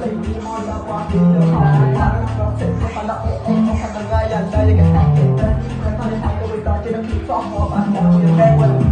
Hãy subscribe cho kênh Ghiền Mì Gõ để không bỏ lỡ những video hấp dẫn.